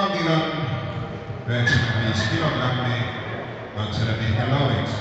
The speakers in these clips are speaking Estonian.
kangil on 95 kilogrammi, katsele Mihkel Lauriks.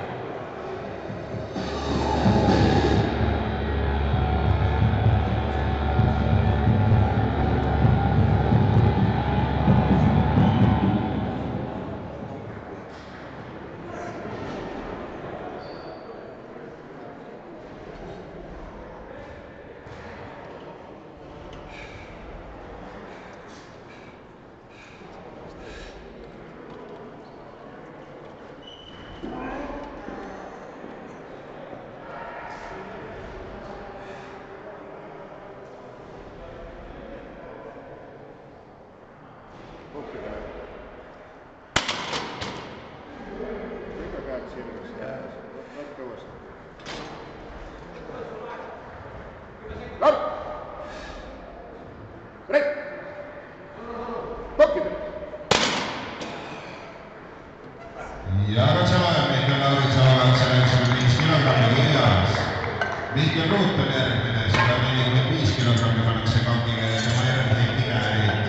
Ja katselaja Mihkel Lauriks avavad 95 kilogrammi kirjas. Mihkel Ruut on järgmine, 145 kilogrammi pannakse kangile ja tema järgmine Tigäärid.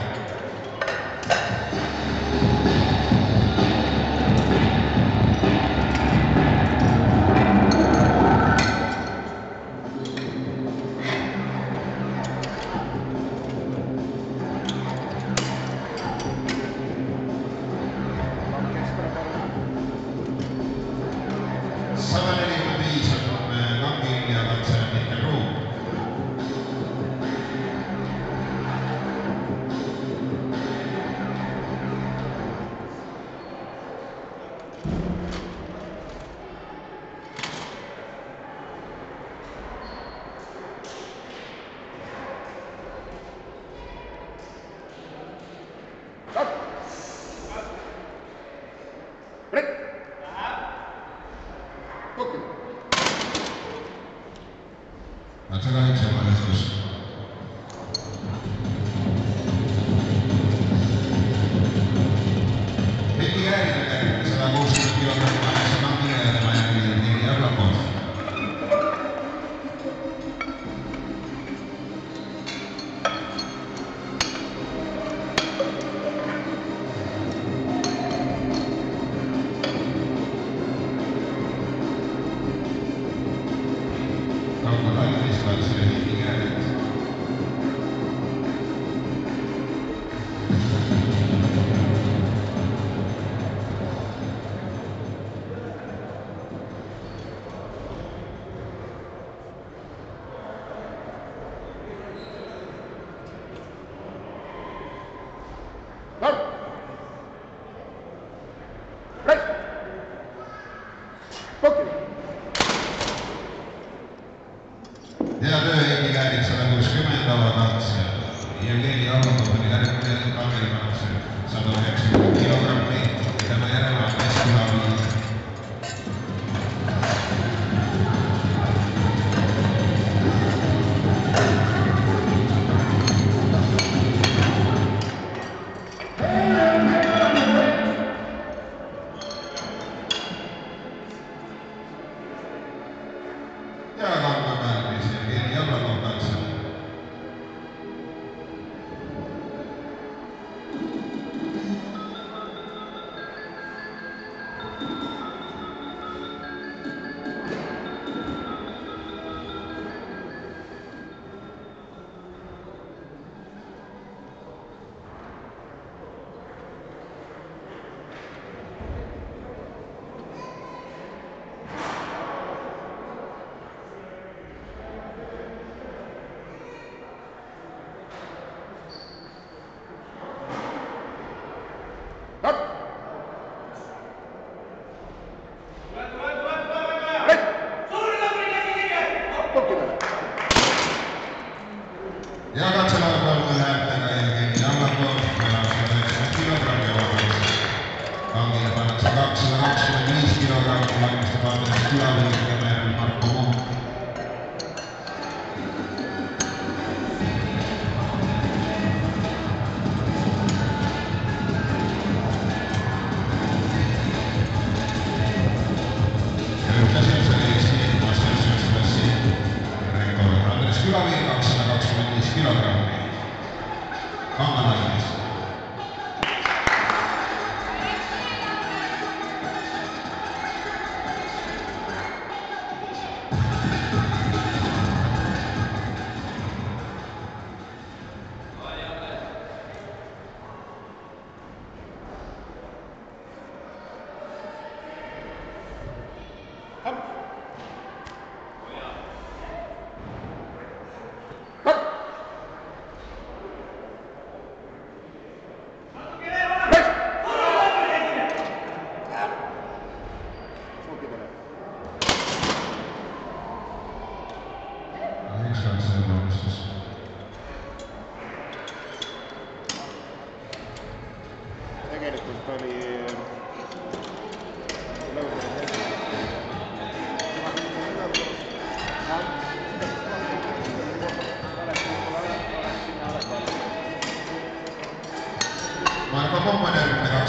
Katselaja valestus. Tigäärid on järgmine 160 kilogrammi pannakse kangile ja tema järgmine Neli Arlapoolt. Hea töö Tigäärid 160 avakatse. Jevgeni Arlapoolt on järgmine kangil pannakse 190 kilogrammi ja tema järel on Keskülavi. Ja katselaja kolme häältega Jevgeni Arlapoolt ja 190 kilogrammi avakatse. Kangile pannakse 225 kilogrammi valmiste pandamist Külaviin ja tema järel Marko Muum. Külaviin 225 kilogrammi. Kanganainis.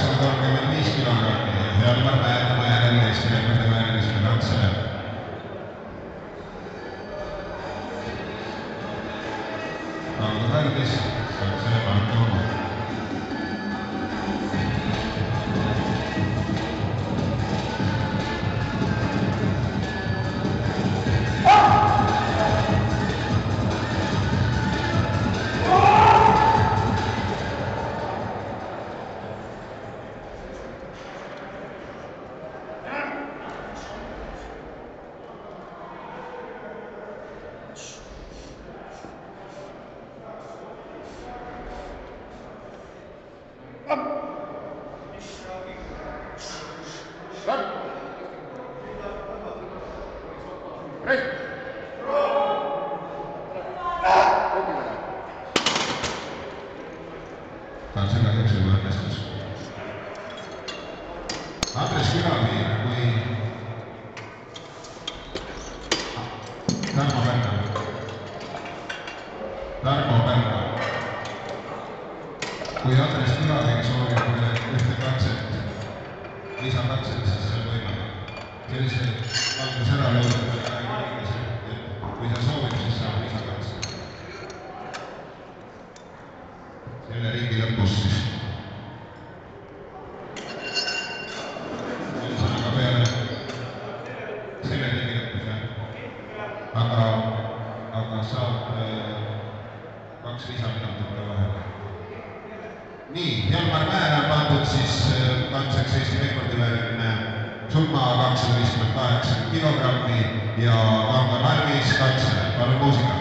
835 kilogrammi, Hjalmar Määrmaa järel Eesti rekordide määriliste katse. Rango Kallis, katsele Marko Oma. Katse kahjuks ei õnnestus. Andres Külaviir kui Tarmo Pärna. Kui Andres Külaviir soovib ühte katset, lisakatset, siis see on võimalik. Sellise algas ära lõudada ja kui sa soovib, siis saab lisakatse. Selle ringi lõpus siis. Ühesõnaga peale selle ringi lõpus, jah. Aga saab 2 lisaminutit vahele. Nii, Hjalmar Määr on pandud siis katseks Eesti rekordivääriline summa 258 kilogrammi ja Vangar Harmis katsele. Palun muusika.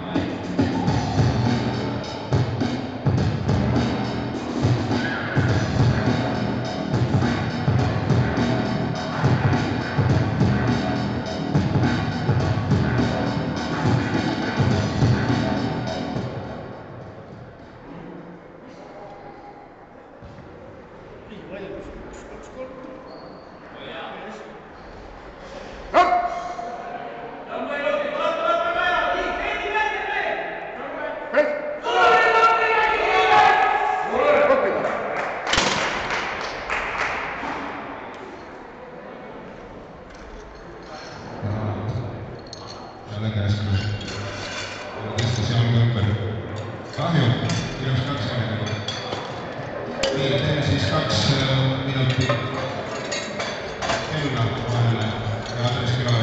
Kahju, ilus 2 minutit. Nii, teeme siis 2 minutit kella vahele ja Andres Külaviir.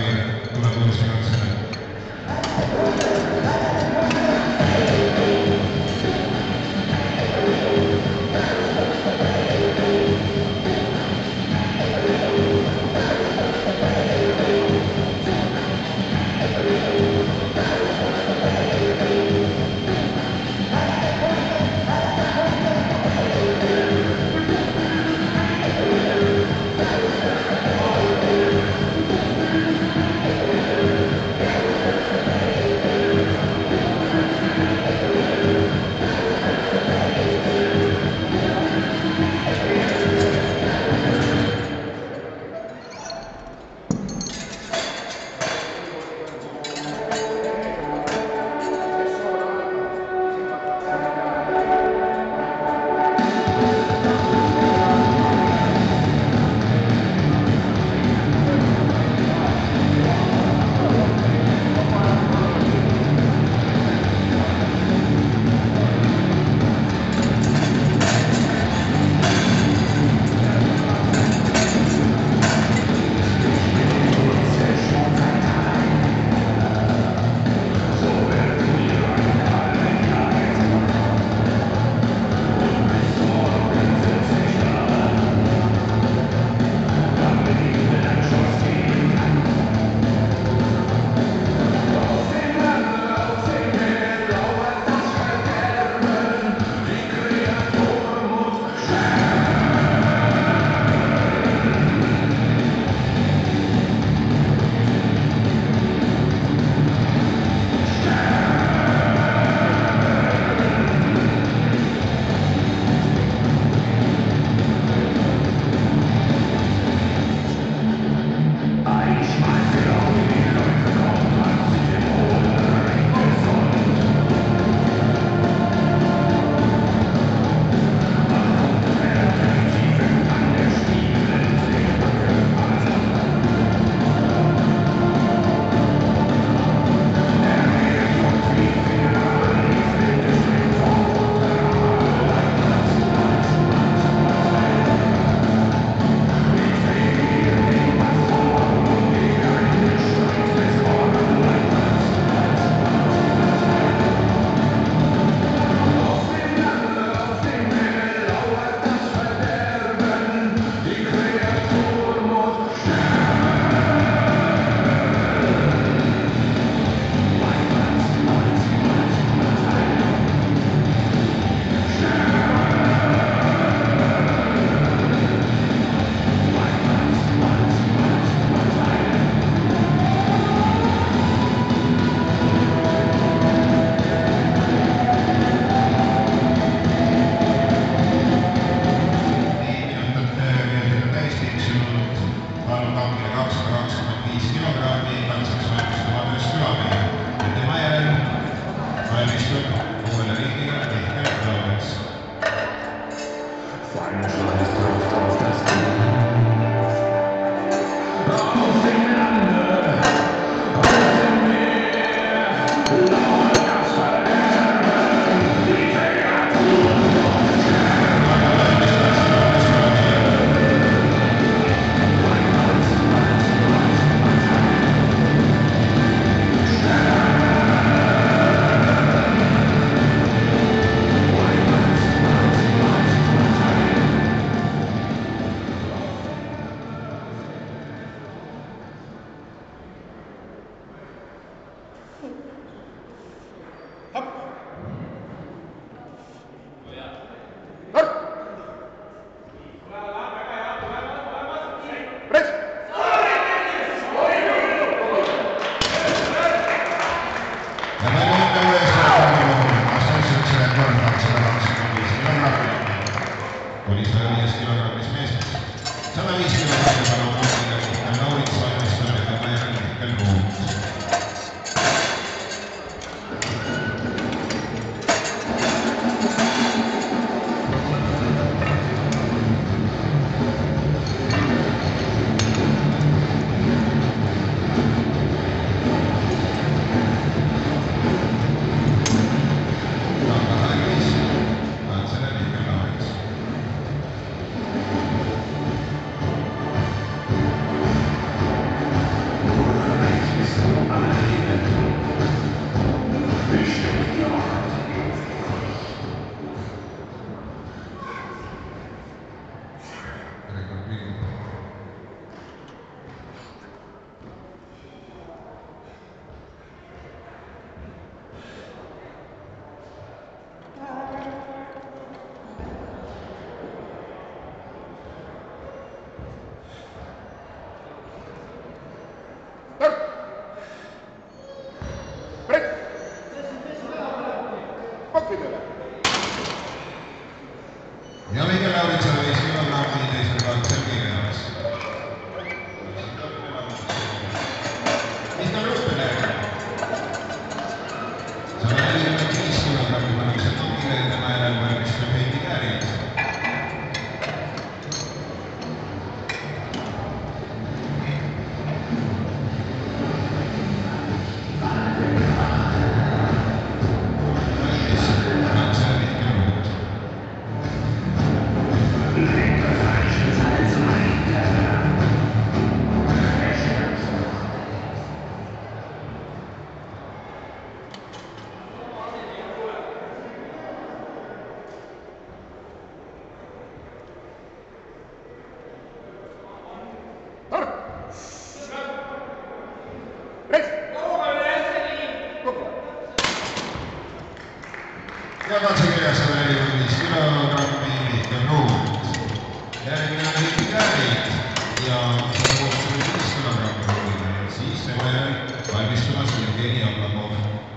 käärid ja 165 kilogrammi. Siis tema järel valmistumas Jevgeni Oblakov.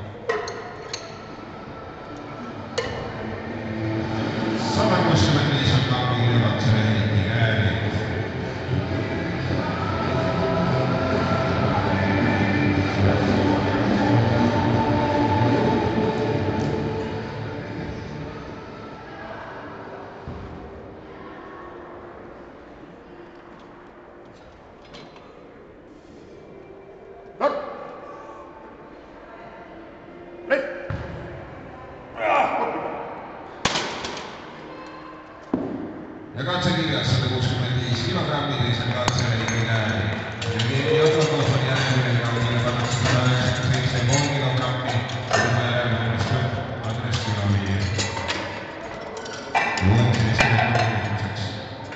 Sama 65 on kampigile katsele Heiti käärid. Ja katsekirjas 165 kilogrammi, teisel katsel Heiti käärid. Jevgeni Oblakov on järgmine kaudile pannakse 197 kilogrammi, tema järel valmistub Andres Külaviir. Uueks Eesti rekordi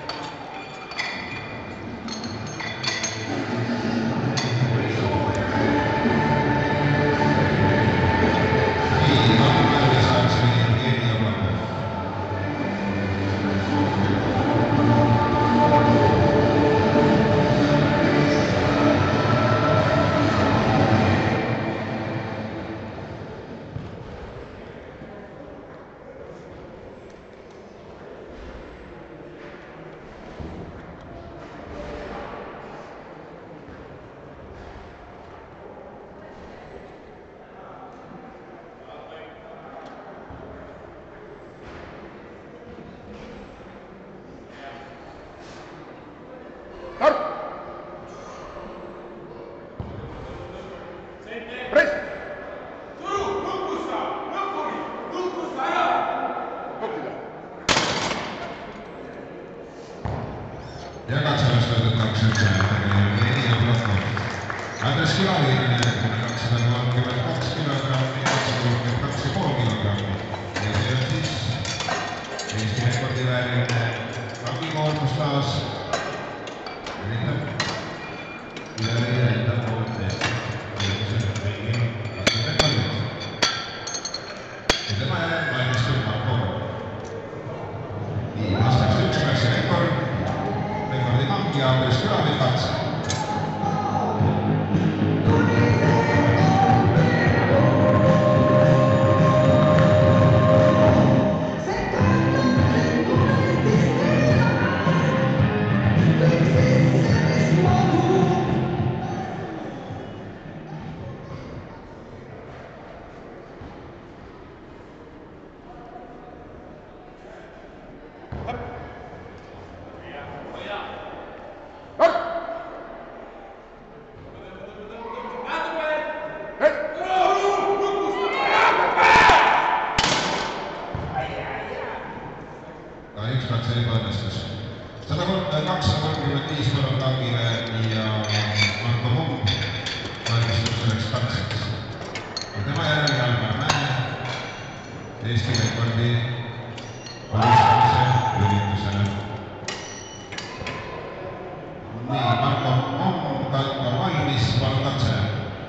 ja katselast võetakse Jevgeni Oblakov. Andres Külaviir on järgmine 232 kilogrammi, 232,5 kilogrammi. Ja see on siis Eesti rekordi vääriline rangikoormus taas. Üritab poolt teha. Ja tema järel valmistub Marko. Nii, aastaks 1 klassi rekord. Rekordi kangi ja Andres Külaviir katse. Üks katse ebaõnnestus. 235 korral kangile ja Marko Mumm valmistub selleks katseks. Ja tema järel Jalmar Mäe Eesti rekordi alustamise üritusele. Nii, Marko Mumm on valmis, palun katse.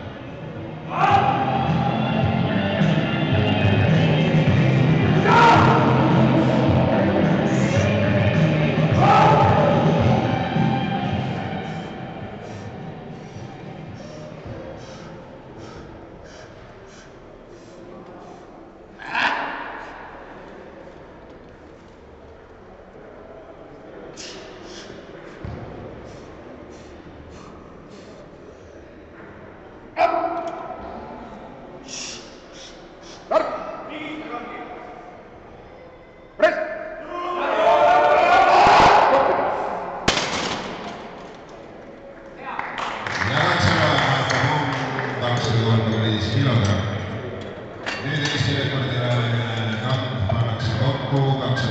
Nüüd Eesti rekordile kamp pannakse kokku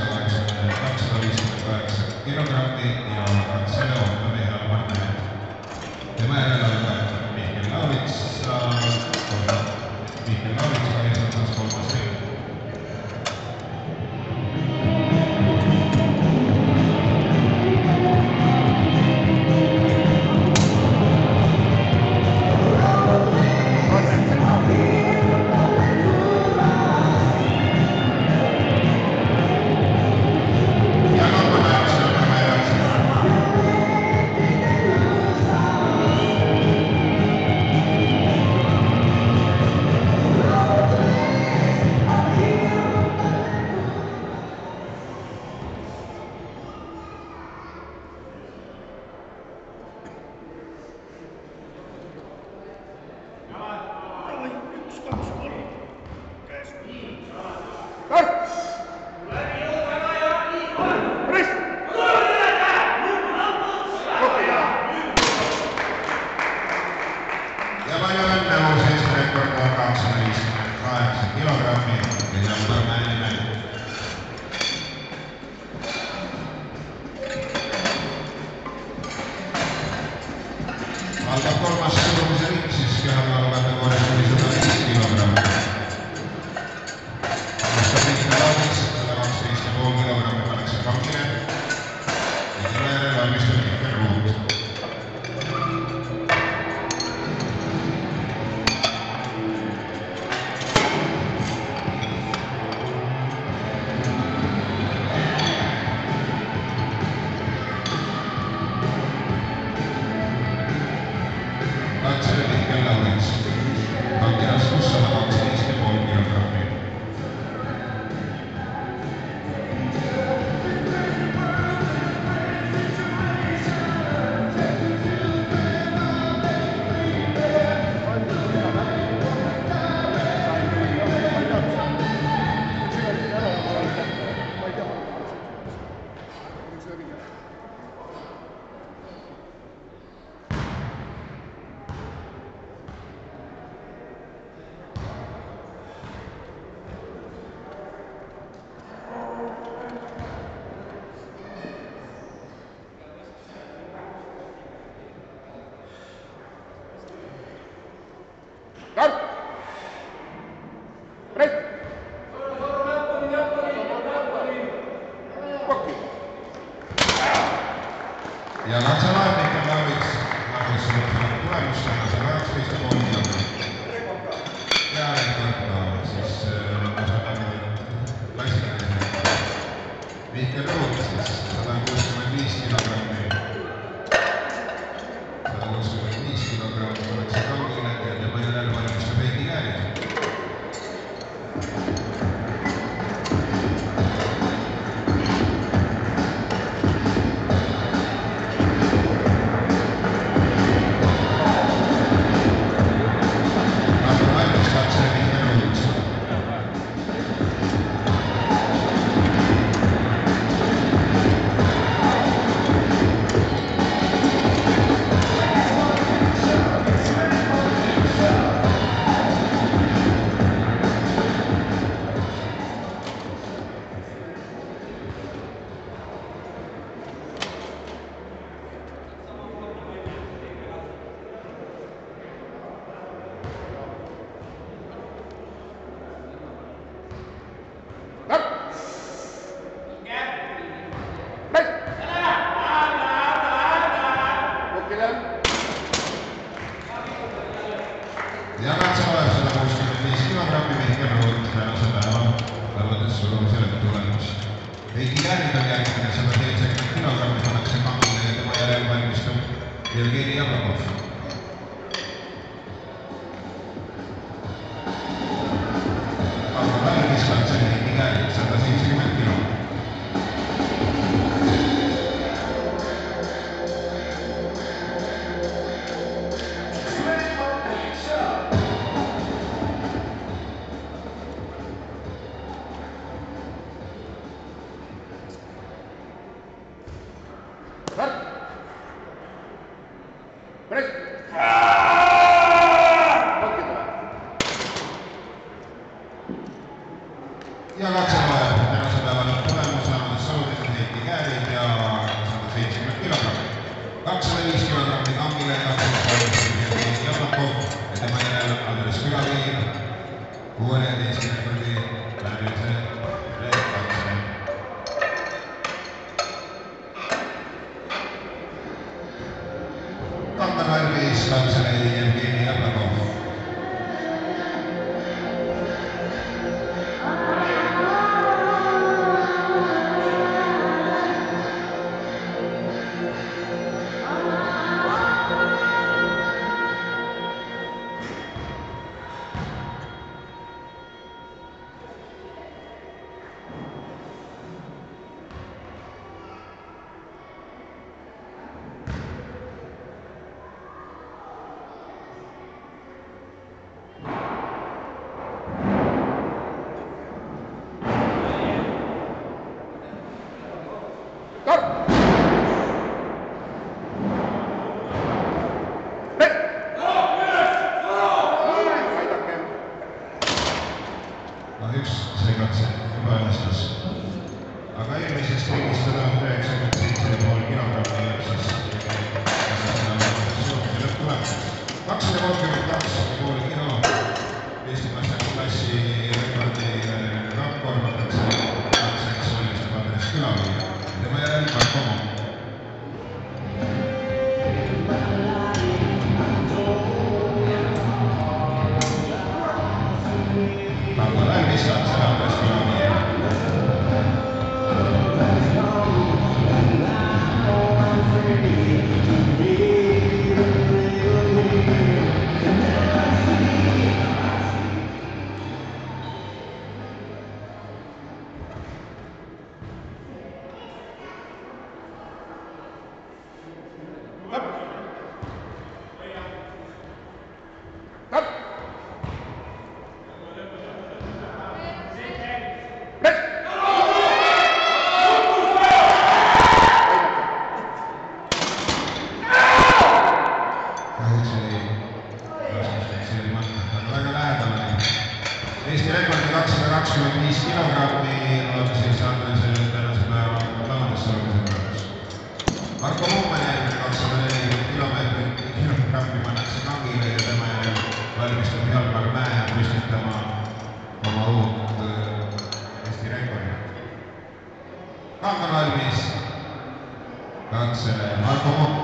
258 kilogrammi ja katsele ootame Jalmar Mäed. Tema järel on Mihkel Laavits, eesotsas 3. ring. algab kolmas surumise ring siis kehakaalu kategoorias kuni 105 kilogrammi. alustab Mihkel Laavits, 112,5 kilogrammi pannakse kangile ja selle järel valmistub Mihkel Ruut. katsele Mihkel Laavits, kangi raskus 112,5 kilogrammi. ja katselaev Mihkel Laavits arvesse võtnud tulemust 118,5 kilogrammi. ja siis klassikaline Mihkel Ruut siis 165 kilogrammi. 165 kilogrammi oleks kangile ja tema järel valmistab Heidi Käärid. ja katselaev 165 kilogrammi Mihkel Ruut tänase päeva arvates surumisele tulemust. Heidi Käärid on järgmine 170 kilogrammi pannakse kangile ja tema järel valmistub Jevgeni Jablakov. aga valmis katsel Heidi Käärid 170 kilo. ja katselaev tänase päeva tulemus arvates salumisel Heidi Käärid ja 170 kilogrammi. 205 kilogrammi kangile katselaev Jevgeni Jablakov ja tema järel Andres Külaviir 16 sekundi värvilise katsele. kanga valmis katsele Jevgeni Jablakov. Eesti rekordi 225 kilogrammi on siis Andresel tänase päeva lavadesse olles. Marko Muumann järgmine 240 kilogrammi pannakse kangile ja tema järel valmistub Jalmar Mäe püstitama oma uut Eesti rekordi. Kang on valmis. Katse Marko Muumann.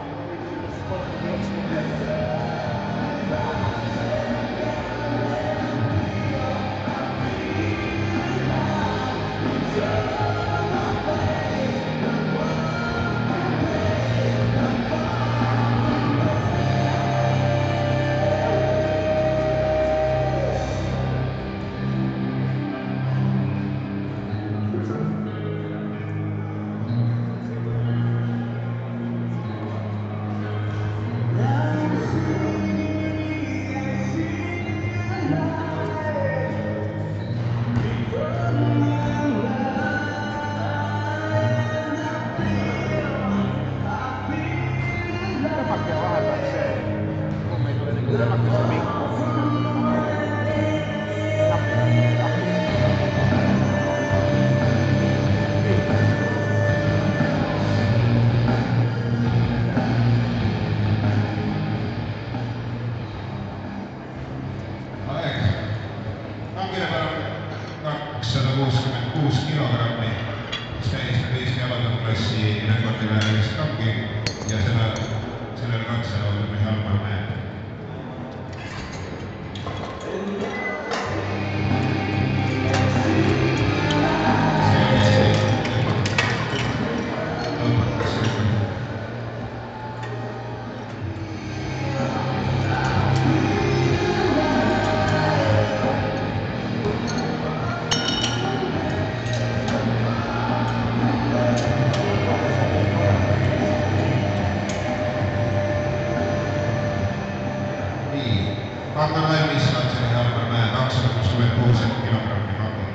Kangile paneb 266 kilogrammi, mis tähistab Eesti alatööklassi rekordiväärilist kangi ja sellele katsele on Jalmar Mäe. Kang on valmis, katsele Jalmar Mäe 266 kilogrammi kangi.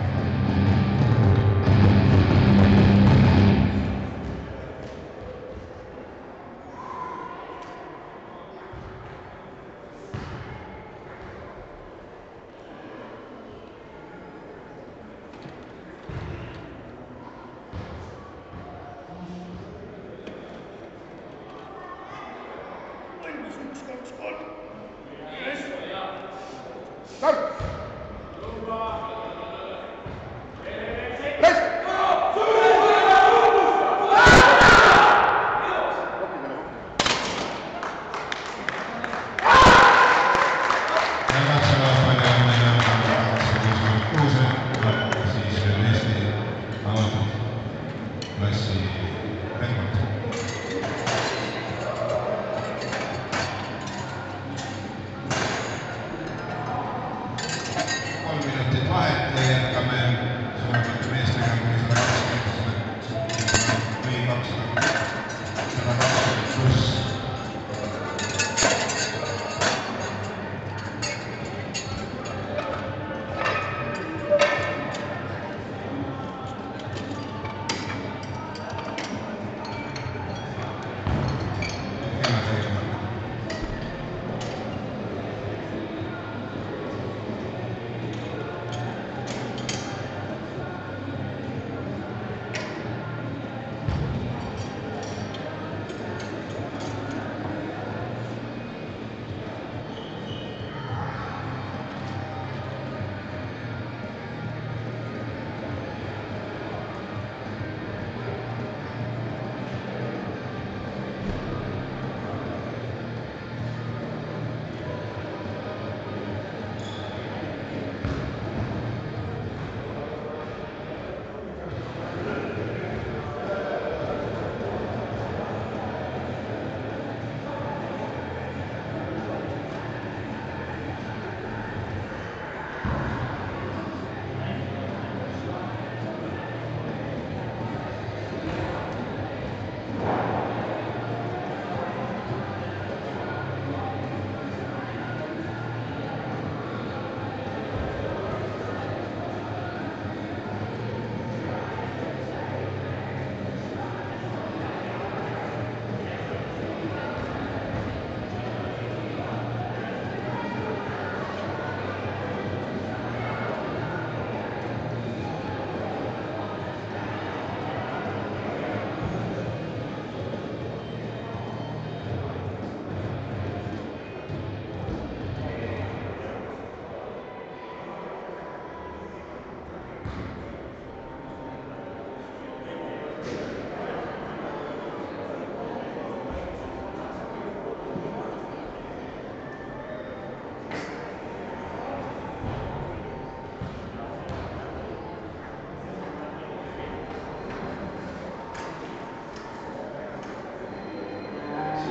Valmis 1, 2, 3. Vahet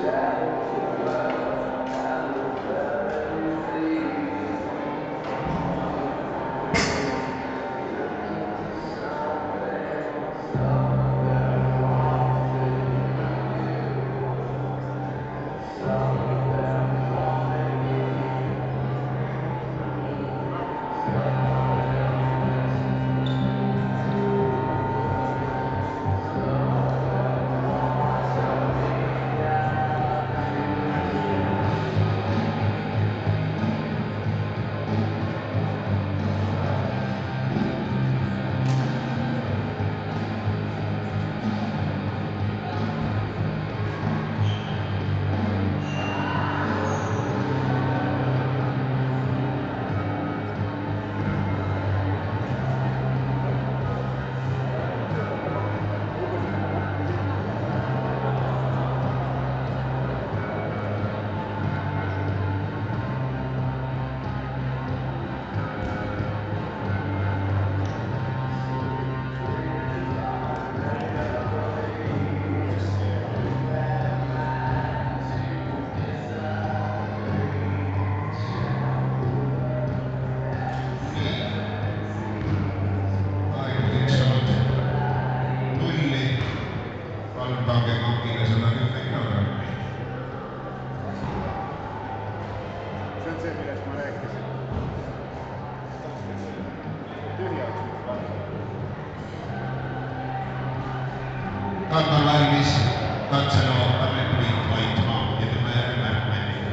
Katson valmis, katselu Ameerika hoidma ja tema järgi männiga.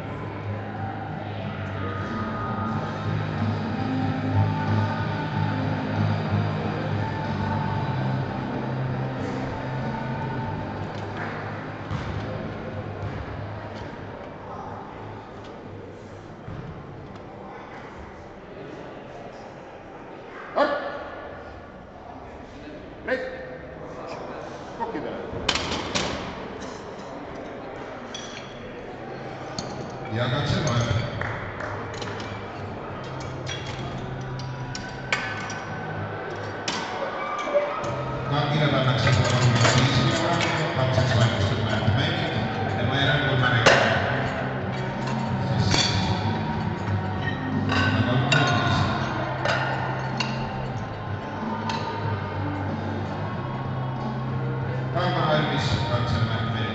Ja katse loeb. Kangile pannakse 35 kilogrammi, katseks valmistub Märt Männik, tema järel Gunnar Ekman. Kang on valmis, katsel Märt Männik.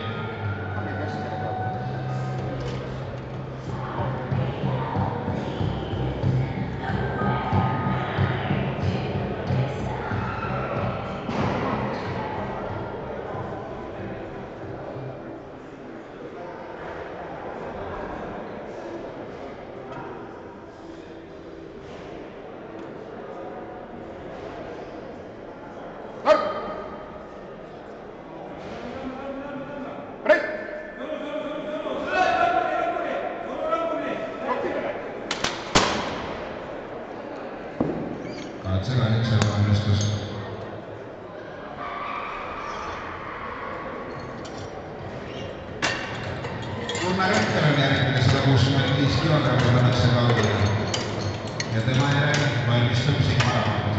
Katse kahjuks ebaõnnestus. Gunnar Ekman on järgmine 165 kilogrammi pannakse kaugele ja tema järel valmistub Sigmar Amat.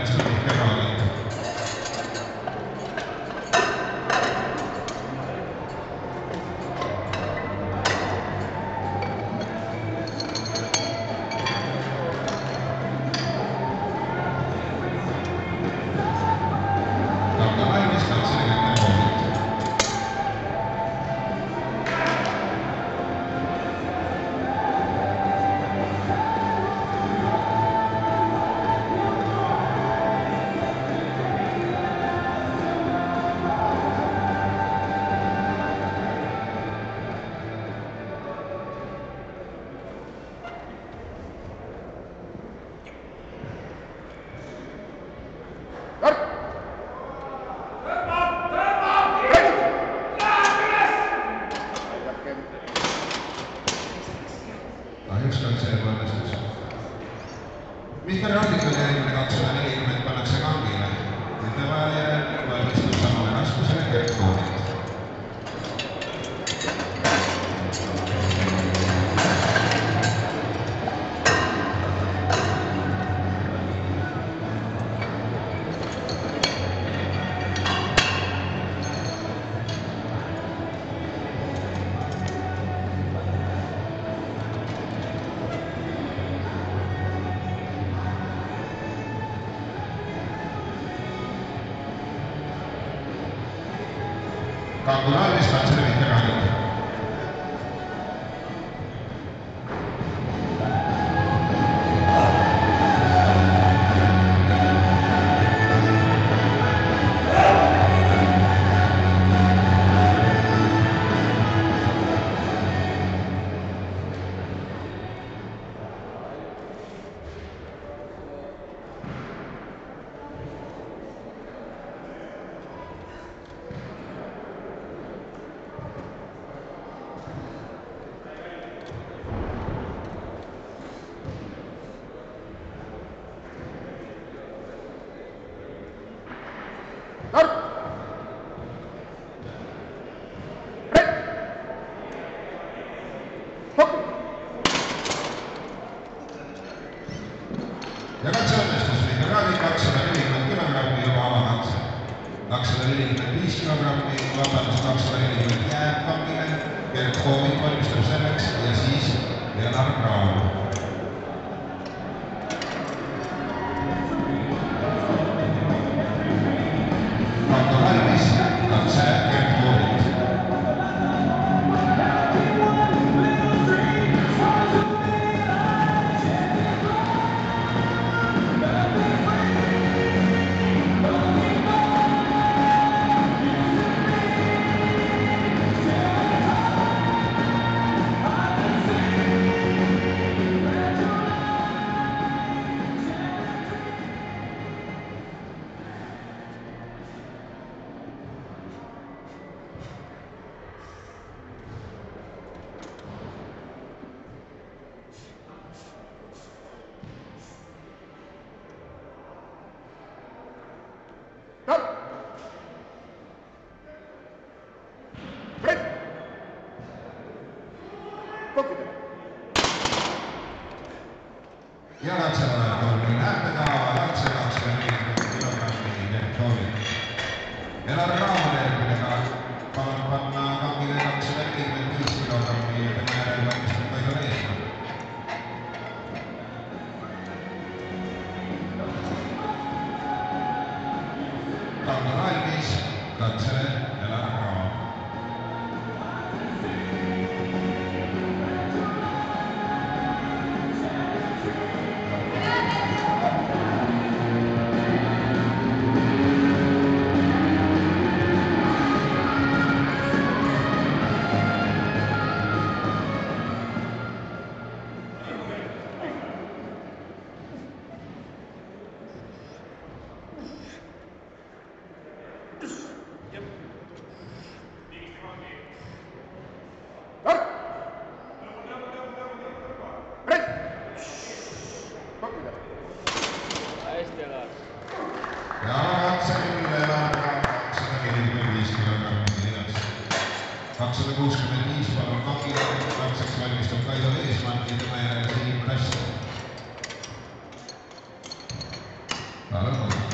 Jagatseva Mihkel Raagit. Kahjuks kaitse ebaõnnestus. Mihkel Raagit oli järgmine 240 pannakse kangile. Nende vahel valmistub samale raskusele Gert Koonit. Kangunaalis katsele Mihkel Raagit. Jagatseva õnnestus Mihkel Raagit 240 kilogrammi juba avakatse. 245 kilogrammi, vabandust 240 jääb kangile. Gert Koonit valmistab selleks ja siis Leonard Raam. Kangunaalis katse Gert Koonit. Jagatseva torni nähtega, katse 240 kilogrammi Gert Koonit. Leonard Raam on järgmine palun panna kangile 245 kilogrammi ja tema järel valmistab Kaido Reesmaa. Kangunaalis katsele Leonard Raam. Ja katse küll Leonard Raam 245 kilogrammi neljast. 265 palun kangile, katseks valmistab Kaido Reesmaa ja tema järel Siim Tass. Palun.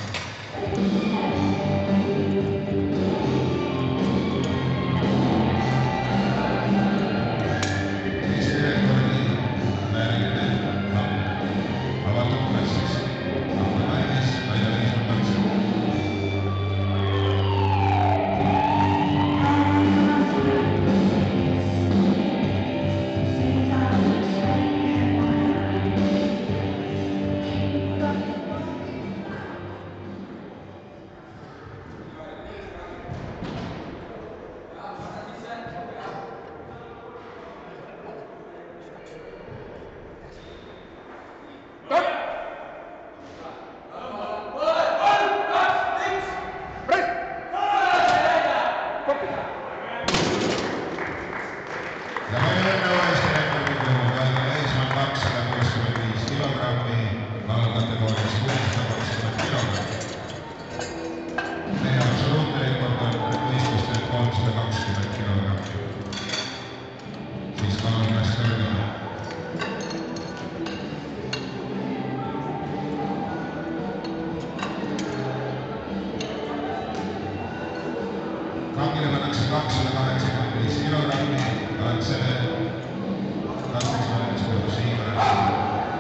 kangile pannakse 285 kilogrammi, katsele kasvamisvõimetus Siimre.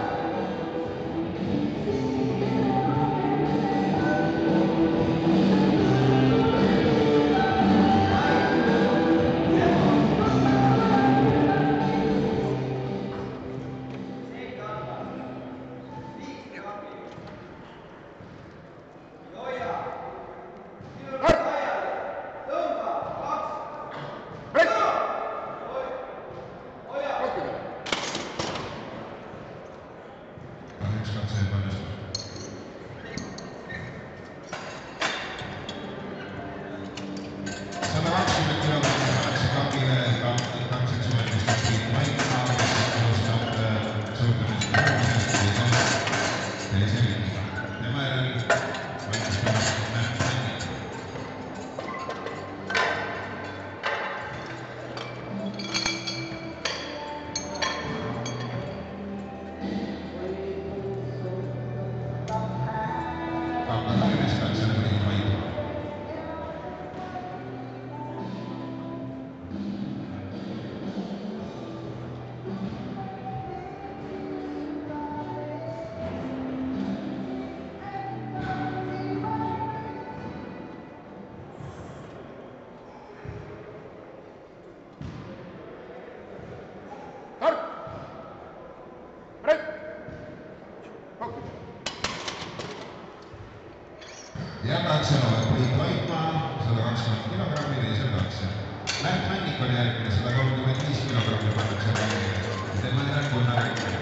Ja katseloed Priit Vaikmaa 120 kilogrammi teisel katsel. Märt Männik on järgmine 135 kilogrammi pannakse kangile. Tema järel Gunnar Rikkel.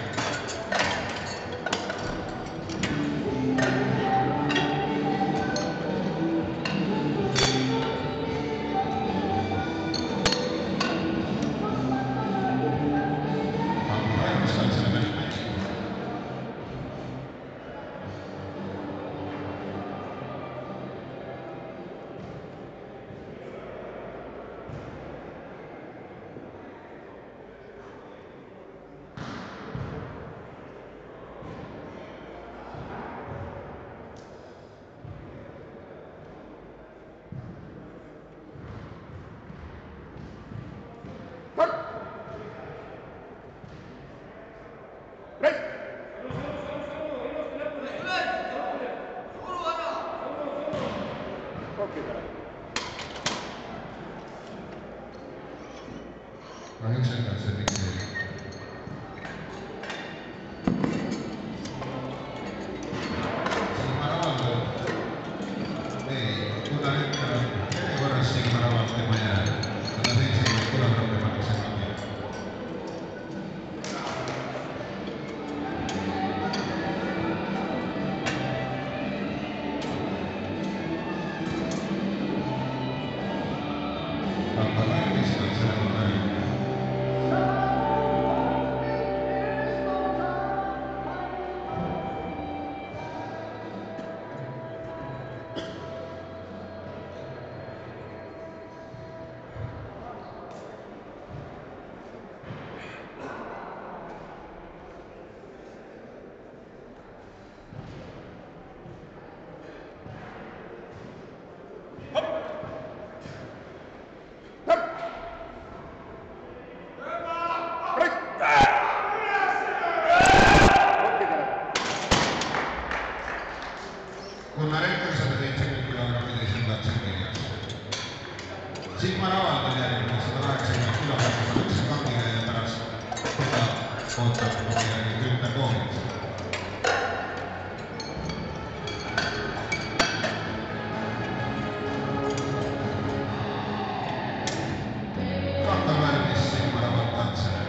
Kahjuks ei katse fikseerida. Siimar Aval, Gunnar Rikkel on järjekorras, Siimar Aval tema järel 170 kilogrammi pannakse kangile. Gunnar Rikkel 170 kilogrammi teisel katsel kirjas. Siimar Aval on järgmine 180 kilogrammi pannakse kangile ja pärast seda ootab järgi Günter Koomits. Kaotab värvis Siimar Aval katsele.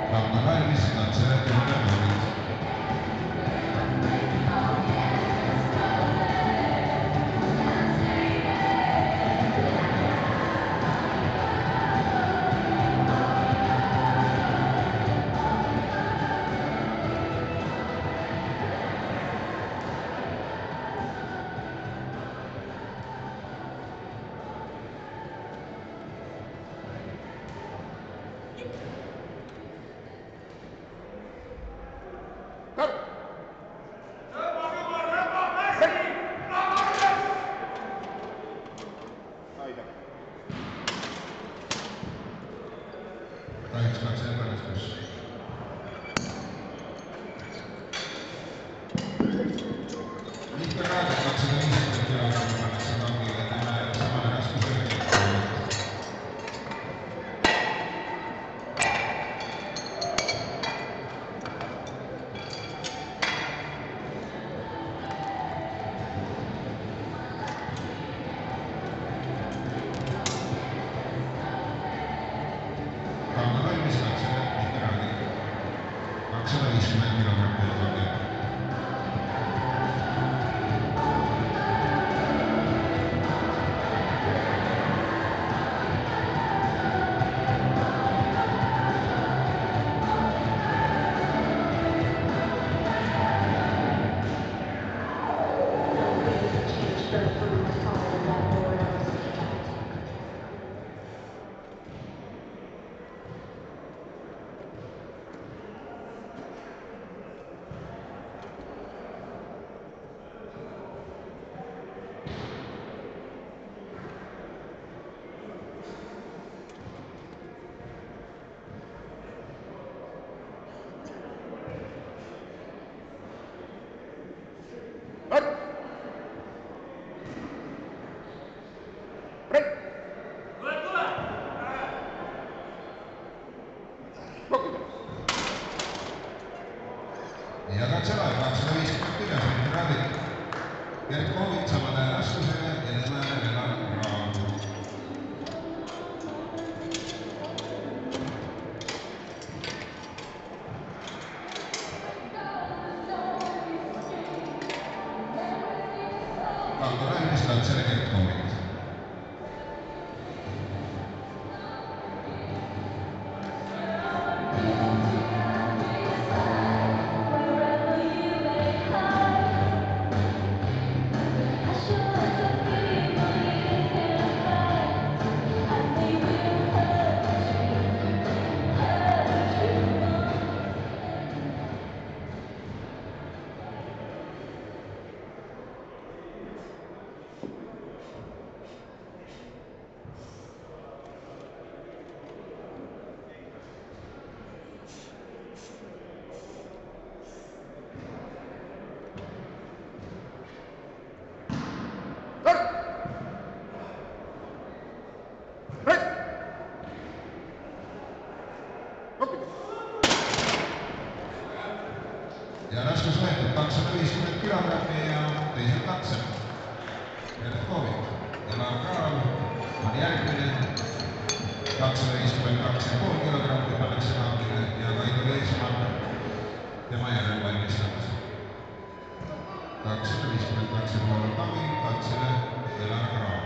Kamm on valmis, katsele kõrged. Kahjuks katsele põrgastus. Mihkel Raadek 250 kilogrammi pannakse kangile, tema samale raskusele. Kamm on valmis, katsele Mihkel Raadek 250 kilogrammi kangile. Ja katsele 250 kilogrammi, Mihkel Raadek. Gert Koovik samale raskusele ja temale Velar Raam. Kamm on valmis, katsele Gert Koovik. Ja raskus võetud 250 kilogrammi ja teisel katsel. Gert Koovik. Velar Raam on järgmine 252,5 kilogrammi pannakse kangile ja Kaido Leesmann tema järel valmistamas. 252,5 kangil katsele Velar Raam.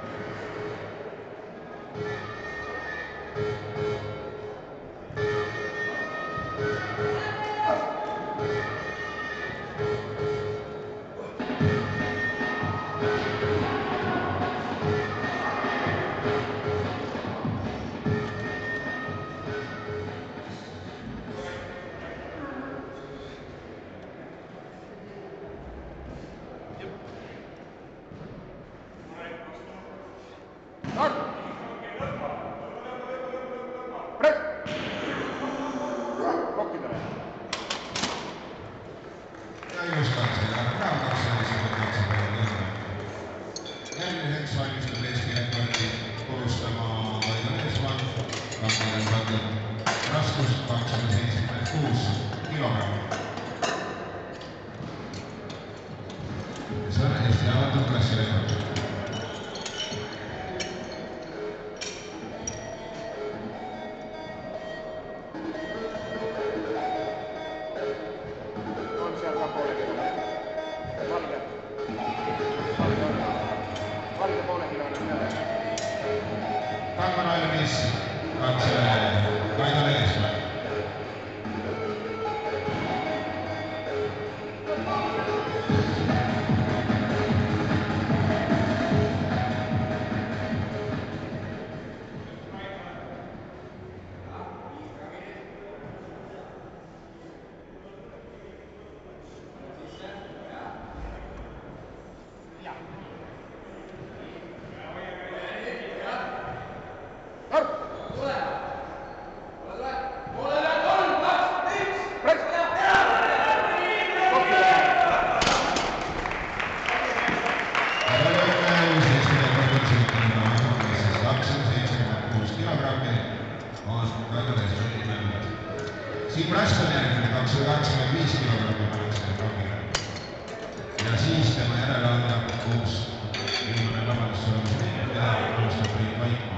Ja ilus katse, Velar Raam 252 kilogrammi. Järgmiseks valmistab Eesti rekordi purustama Kaido Leesmann, kangile pandud raskus 276 kilogrammi. See on Eesti avatud klassirekord. Siim Räst on järgmine 285 kilogrammi pannakse kangile. Ja siis tema järele annab uus viimane vabandus olemas liige, mida alustab Priit Vaikmaa.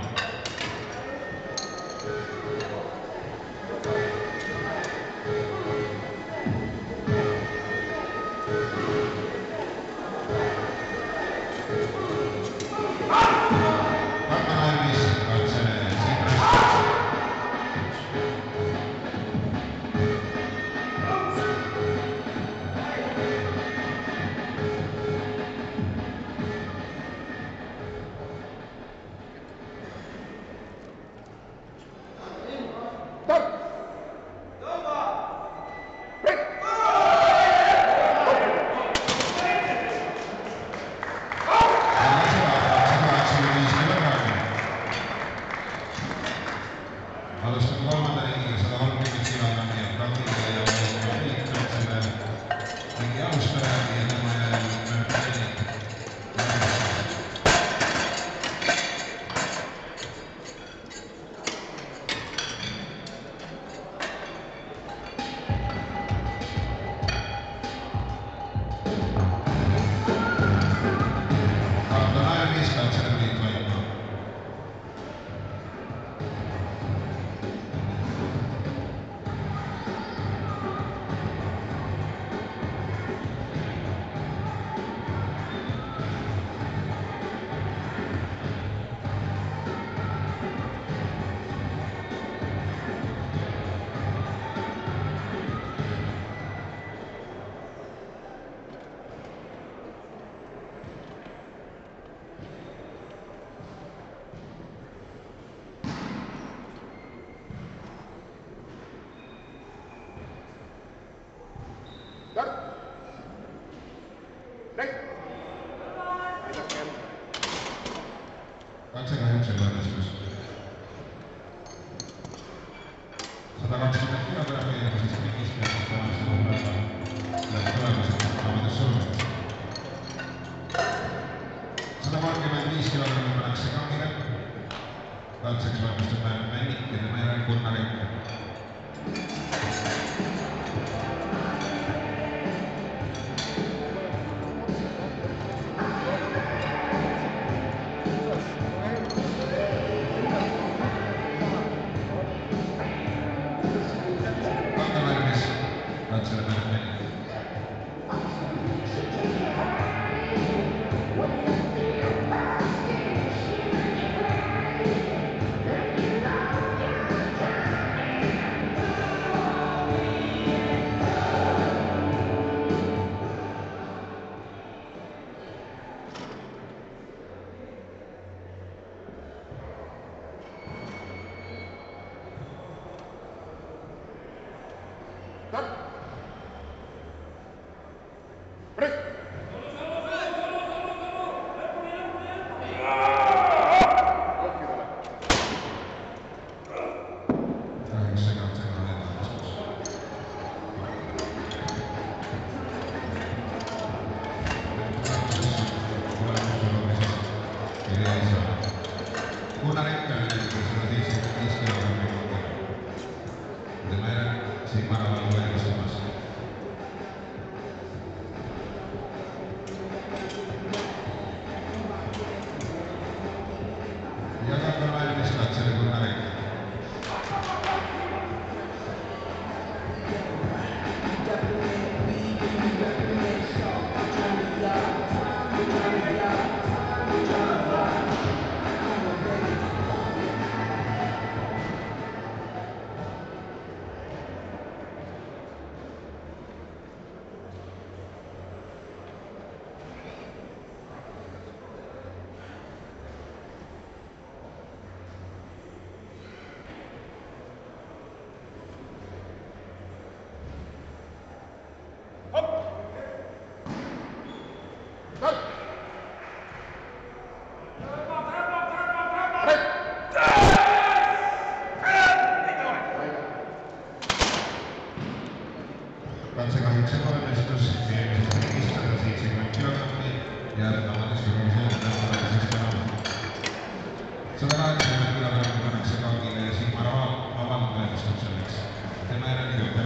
Tema era el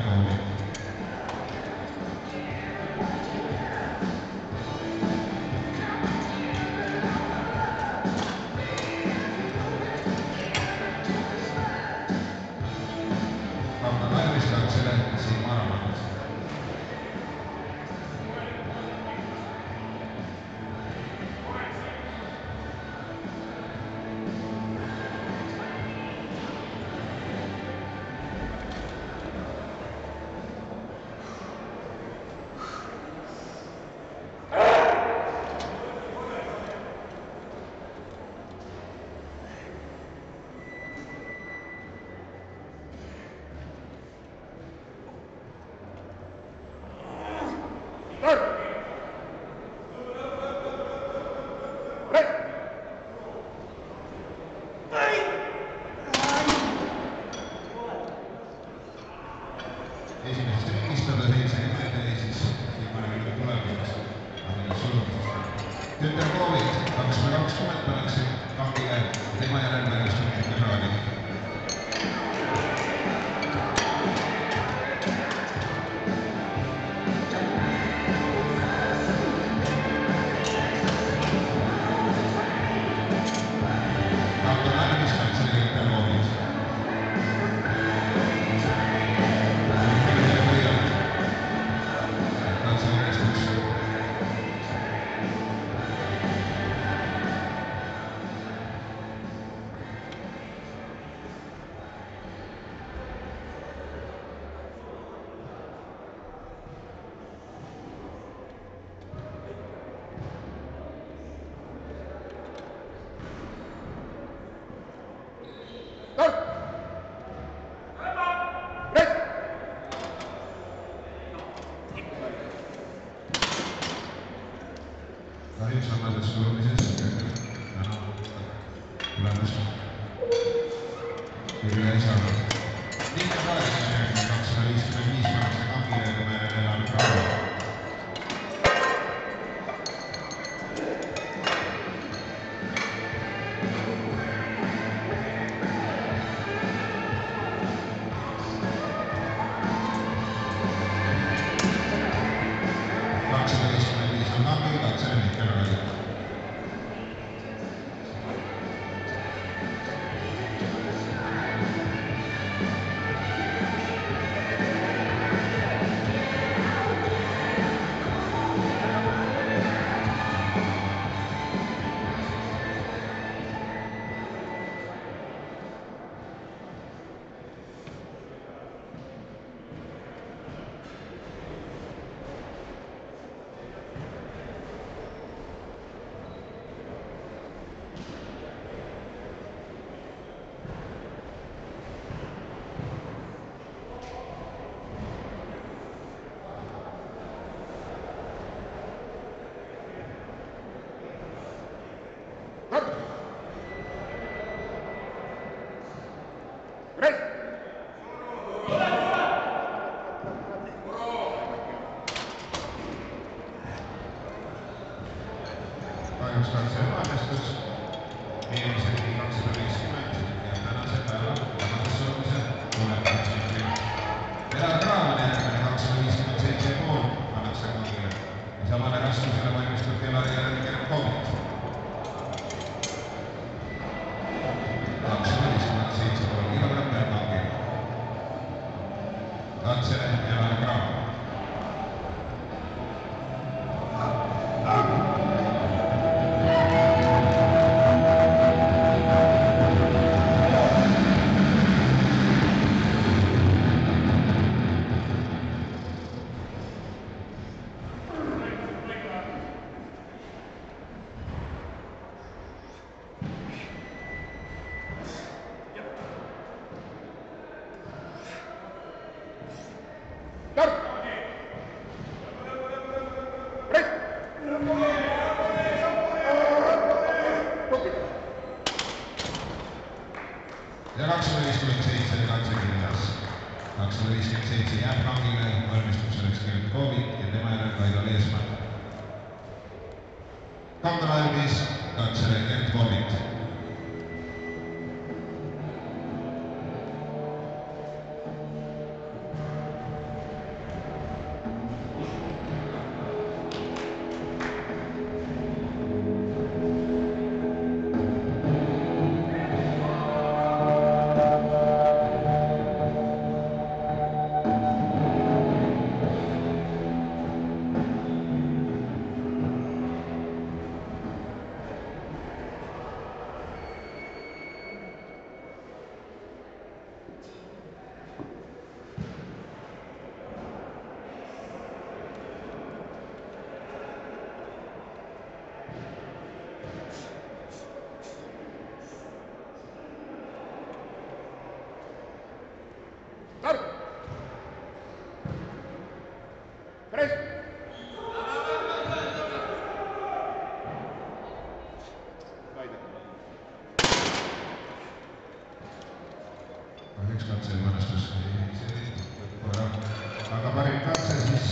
esimesest ringist 170 ja siis viimane tulevikus. Tütar Koovit 220 pannakse kangile, tema järel mängistab Ferrari. Kahjuks annades suulises tulemus küll ei saanud. Liiga kaheksa järgmine 255 pannakse kangile, kui me elame praegu. Kahjuks kaitse õnnestus, eelmised 250 ja tänase päeva tänasesse tulemuseni. Elad Raamani järgmine 257,5 pannakse kangile ja samale raskusele valmistab Kelari järel Gert Koovit. 257,5 kilogrammi kangil. Katse Elad Raamani. Ja 257 katsekirjas. 257 jääb kangile, valmistub selleks Gert Koovit ja tema järel Kaido Leesmann. Kangalaevis katsele Gert Koovit. Kahjuks katse õnnestus. aga parim katse siis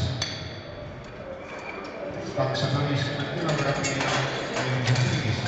250 kilogrammi ja eelmises ringis.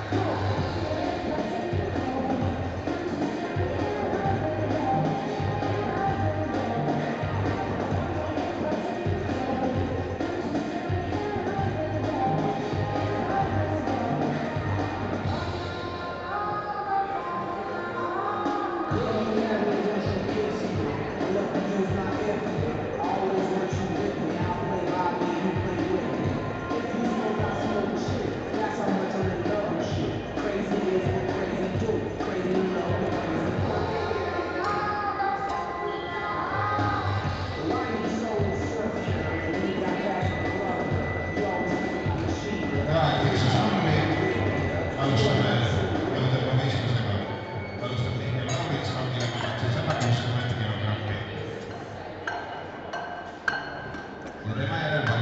Remaja